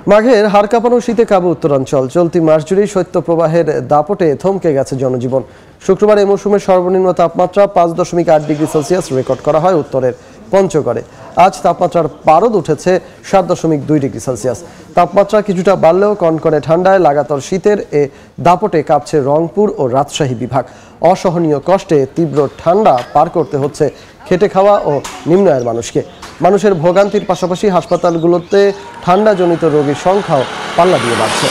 মাঘের হাড় কাঁপানো শীতে কাবু উত্তরাঞ্চল। চলতি মাস জুড়েই শৈত্যপ্রবাহের দাপটে থমকে গেছে জনজীবন। শুক্রবার এই মৌসুমের সর্বনিম্ন তাপমাত্রা 5.8 ডিগ্রি সেলসিয়াস রেকর্ড করা হয় উত্তরের পঞ্চগড়ে। আজ তাপমাত্রার পারদ উঠেছে 7.2 ডিগ্রি সেলসিয়াস। তাপমাত্রা কিছুটা বাড়লেও কনকনে ঠান্ডায় লাগাতার শীতের এ দাপটে কাঁপছে রংপুর ও রাজশাহী বিভাগ। অসহনীয় কষ্টে তীব্র ঠান্ডা পার করতে হচ্ছে খেটে খাওয়া ও নিম্ন আয়ের মানুষকে। মানুষের ভোগান্তির পাশাপাশি হাসপাতালগুলোতে ঠান্ডাজনিত রোগীর সংখ্যাও পাল্লা দিয়ে বাড়ছে।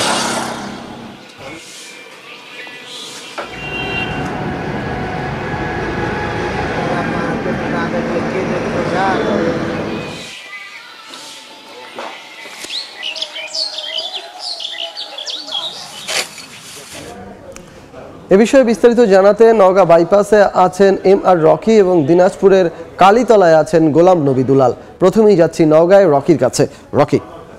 এ বিষয়ে বিস্তারিত জানাতে নওগাঁ বাইপাসে আছেন MR রকি এবং দিনাজপুরের কালীতলায় আছেন গোলাম নবী দুলাল। প্রথমেই যাচ্ছি নওগাঁয় রকির কাছে। রকি,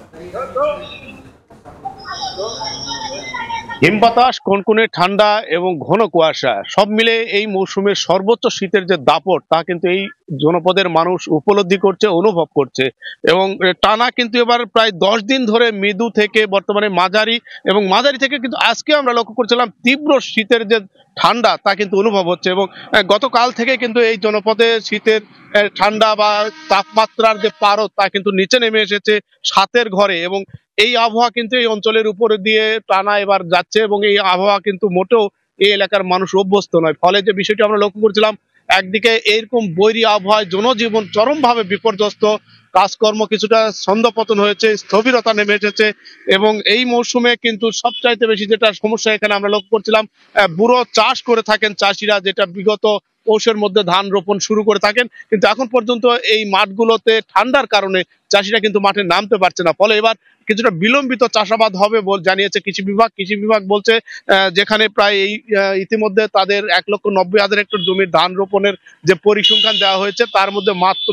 হিমবাতাস, কনকনে ঠান্ডা এবং ঘন কুয়াশা সব মিলে এই মৌসুমের সর্বোচ্চ শীতের যে দাপট তা কিন্তু এই জনপদের মানুষ উপলব্ধি করছে, অনুভব করছে। এবং টানা কিন্তু এবার প্রায় 10 দিন ধরে মৃদু থেকে বর্তমানে মাঝারি এবং মাঝারি থেকে কিন্তু আজকে আমরা লক্ষ্য করছিলাম তীব্র শীতের যে ঠান্ডা তা কিন্তু অনুভব হচ্ছে। এবং গতকাল থেকে কিন্তু এই জনপদে শীতের ঠান্ডা বা তাপমাত্রার যে পারদ তা কিন্তু নিচে নেমে এসেছে 7-এর ঘরে। এবং এই আবহাওয়া কিন্তু এই অঞ্চলের উপরে দিয়ে টানা এবার যাচ্ছে এবং এই আবহাওয়া কিন্তু মোটেও এই এলাকার মানুষ অভ্যস্ত নয়। ফলে যে বিষয়টি আমরা লক্ষ্য করছিলাম, একদিকে এইরকম বৈরী আবহাওয়ায় জনজীবন চরমভাবে বিপর্যস্ত, কাজকর্ম কিছুটা ছন্দপতন হয়েছে, স্থবিরতা নেমে এসেছে। এবং এই মৌসুমে কিন্তু সবচাইতে বেশি যেটা সমস্যা এখানে আমরা লক্ষ্য করছিলাম, বুড়ো চাষ করে থাকেন চাষিরা, যেটা বিগত পৌষের মধ্যে ধান রোপণ শুরু করে থাকেন, কিন্তু এখন পর্যন্ত এই মাঠগুলোতে ঠান্ডার কারণে চাষিরা কিন্তু মাঠে নামতে পারছে না। ফলে এবার কিছুটা বিলম্বিত চাষাবাদ হবে বলে জানিয়েছে কৃষি বিভাগ। কৃষি বিভাগ বলছে যেখানে প্রায় এই ইতিমধ্যে তাদের 1,90,000 হেক্টর জমির ধান রোপণের যে পরিসংখ্যান দেওয়া হয়েছে তার মধ্যে মাত্র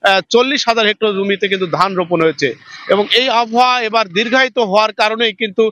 40,000 হেক্টর জমিতে কিন্তু ধান রোপণ হয়েছে। এবং এই আবহাওয়া এবার দীর্ঘায়িত হওয়ার কারণেই কিন্তু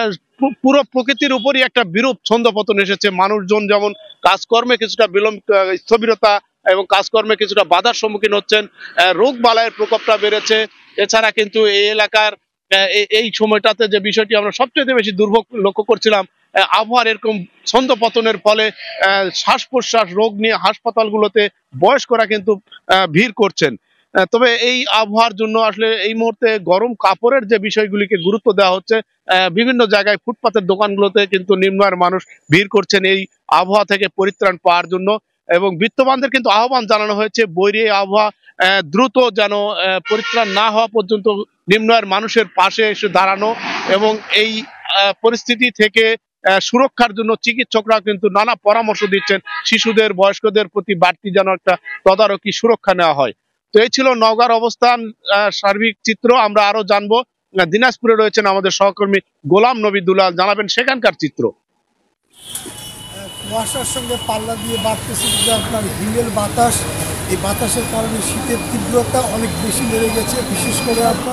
পুরো প্রকৃতির উপরই একটা বিরূপ ছন্দপতন এসেছে। মানুষজন যেমন কাজকর্মে কিছুটা স্থবিরতা এবং কাজকর্মে কিছুটা বাধার সম্মুখীন হচ্ছেন, রোগ বালাইয়ের প্রকোপটা বেড়েছে। এছাড়া কিন্তু এই এলাকার এই সময়টাতে যে বিষয়টি আমরা সবচেয়ে বেশি দুর্ভোগ লক্ষ্য করছিলাম, আবহাওয়ার এরকম ছন্দপতনের ফলে শ্বাস প্রশ্বাস রোগ নিয়ে হাসপাতালগুলোতে বয়স্করা কিন্তু ভিড় করছেন। তবে এই আবহাওয়ার জন্য আসলে এই মুহূর্তে গরম কাপড়ের যে বিষয়গুলিকে গুরুত্ব দেওয়া হচ্ছে। বিভিন্ন জায়গায় ফুটপাতের দোকানগুলোতে কিন্তু নিম্ন আয়ের মানুষ ভিড় করছেন এই আবহাওয়া থেকে পরিত্রাণ পাওয়ার জন্য। এবং বিত্তবানদের কিন্তু আহ্বান জানানো হয়েছে বৈরী আবহাওয়া দ্রুত যেন পরিত্রাণ না হওয়া পর্যন্ত নিম্ন আয়ের মানুষের পাশে এসে দাঁড়ানো। এবং এই পরিস্থিতি থেকে সুরক্ষার জন্য চিকিৎসকরা কিন্তু নানা পরামর্শ দিচ্ছেন, শিশুদের বয়স্কদের প্রতি বাড়তি যেন একটা তদারকি সুরক্ষা নেওয়া হয়। তো এই ছিল নওগাঁর অবস্থান সার্বিক চিত্র। আমরা আরো জানবো, দিনাজপুরে রয়েছেন আমাদের সহকর্মী গোলাম নবী দুলাল, জানাবেন সেখানকার চিত্র। কুয়াশার সঙ্গে পাল্লা দিয়ে বাড়তেছে যে আপনার হিমেল বাতাস, এই বাতাসের কারণে শীতের তীব্রতা অনেক বেশি বেড়ে গেছে। বিশেষ করে আপনার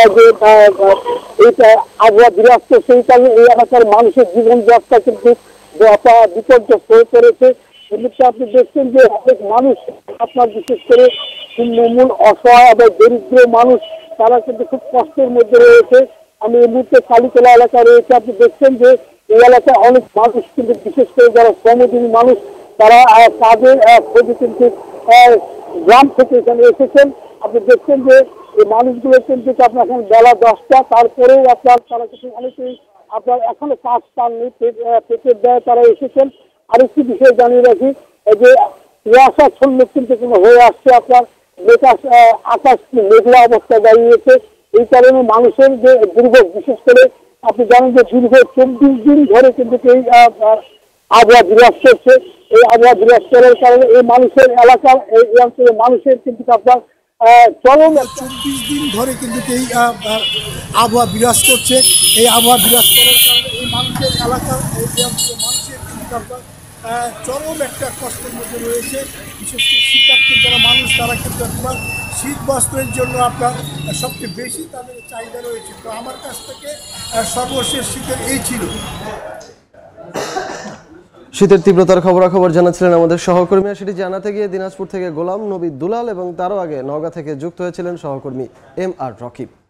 এটা আবহাওয়া বিরাজ, সেই কারণে এই এলাকার মানুষের জীবনযাত্রা কিন্তু বিপর্যস্ত হয়ে পড়েছে। এমনিতে আপনি দেখছেন যে অনেক মানুষ আপনার বিশেষ করে তৃণমূল অসহায় এবং দরিদ্র মানুষ তারা কিন্তু খুব কষ্টের মধ্যে রয়েছে। আমি এই মুহূর্তে কালীতলা এলাকায় রয়েছে। আপনি দেখছেন যে এই এলাকায় অনেক মানুষ কিন্তু বিশেষ করে যারা শ্রমজীবী মানুষ তারা তাদের খোঁজে কিন্তু গ্রাম থেকে এখানে এসেছেন। আপনি দেখছেন যে এই মানুষগুলো কিন্তু আপনার এখন বেলা 10টা, তারপরেও আপনার তারা কিন্তু অনেকেই আপনার এখনো কাজ পাননি, পেটের দায়ে তারা এসেছেন। আরেকটি বিষয় জানিয়ে রাখি যে কুয়াশাচ্ছন্ন কিন্তু কোনো হয়ে আসছে, আপনার আকাশ মেঘলা অবস্থায় দাঁড়িয়েছে। এই কারণে মানুষের যে দুর্ভোগ, বিশেষ করে আপনি জানেন যে দীর্ঘ 24 দিন ধরে কিন্তু এই আবহাওয়া বিরাজ করছে। এই আবহাওয়া বিরাজ করার কারণে এই মানুষের এলাকার এই অঞ্চলের মানুষের কিন্তু আপনার চরম 24 দিন ধরে কিন্তু এই আবহাওয়া বিরাজ করছে। এই আবহাওয়া বিরাজ করার কারণে এই মানুষের এলাকার এই অঞ্চলের মানুষের কিন্তু আপনার চরম একটা কষ্টের মধ্যে রয়েছে। বিশেষ করে শীতার্থী যারা মানুষ তারা কিন্তু আপনার শীত বস্ত্রের জন্য আপনার সবচেয়ে বেশি তাদের চাহিদা রয়েছে। তো আমার কাছ থেকে সর্বশেষ শীতের এই ছিল। শীতের তীব্রতার খবরাখবর জানাচ্ছিলেন আমাদের সহকর্মী। সেটি জানাতে গিয়ে দিনাজপুর থেকে গোলাম নবী দুলাল এবং তারও আগে নওগাঁ থেকে যুক্ত হয়েছিলেন সহকর্মী MR রকি।